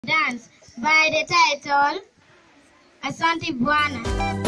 dance by the title Asante Bwana.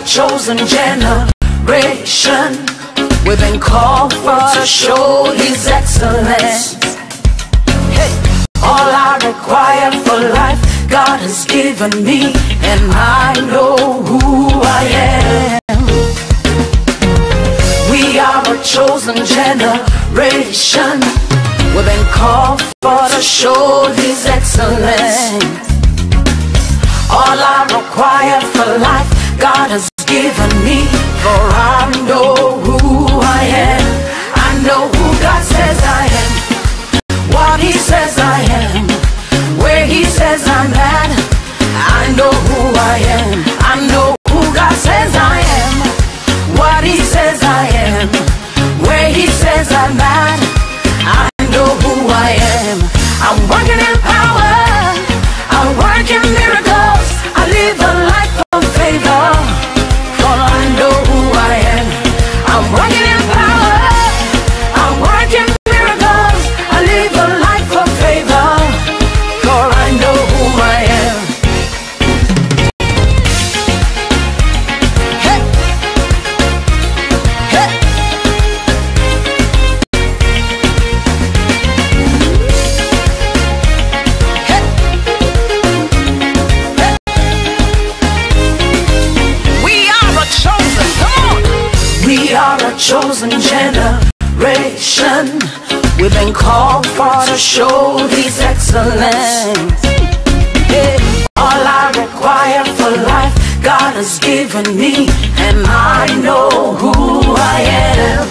chosen generation. We've been called for to show His excellence. Hey. All I require for life, God has given me, and I know who I am. We are a chosen generation. We've been called for to show His excellence. All I require for life, God has given me, for I know who I am. I know who God says I am, what He says I am, where He says I'm at. I know who I am. I know who God says I am, what He says I am, where He says I'm at. I know who I am. I'm working in power, I work in miracles, I live a life of favor, for I know who I am. I'm working in power, I work in miracles, I live a life of favor, for I know who I am. Hey. Hey. We are a chosen generation. We've been called for to show His excellence. Yeah. All I require for life, God has given me, and I know who I am.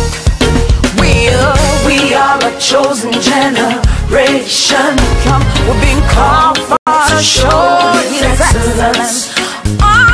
We are a chosen generation. We've been called for to show His excellence.